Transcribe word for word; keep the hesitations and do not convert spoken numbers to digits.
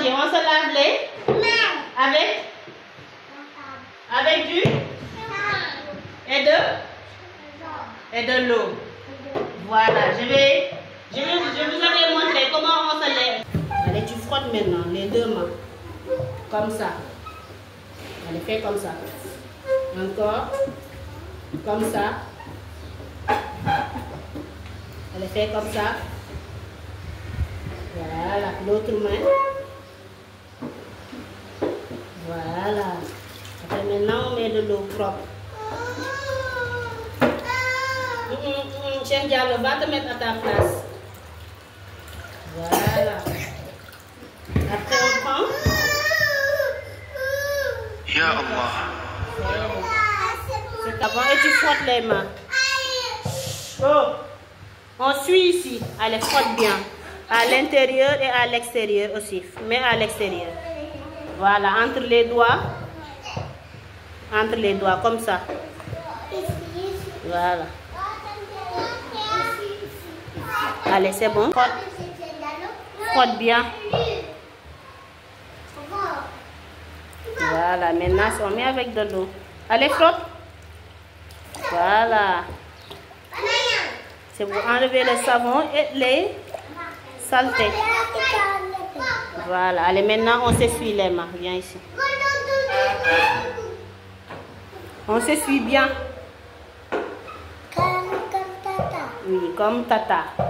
manger. On se lave les avec avec du et de et de l'eau. Voilà, je vais je vais je vous avais montré comment on se lève. Allez, tu frottes maintenant les deux mains comme ça. Allez, fais comme ça. Encore comme ça. Allez, fais comme ça. Voilà, l'autre main. Voilà. Après, maintenant, on met de l'eau propre. Cheikh Diallo, va te mettre à ta place. Voilà. Après, on prend. Ya Allah. C'est avant et tu frottes les mains. Oh. On suit ici. Allez, frotte bien. À l'intérieur et à l'extérieur aussi. Mais à l'extérieur. Voilà, entre les doigts. Entre les doigts, comme ça. Voilà. Allez, c'est bon. Frotte. Frotte bien. Voilà, maintenant on met avec de l'eau. Allez, frotte. Voilà. C'est pour enlever le savon et les saletés. Voilà, allez, maintenant on s'essuie les mains. Viens ici. On s'essuie bien. Comme, comme tata. Oui, comme tata.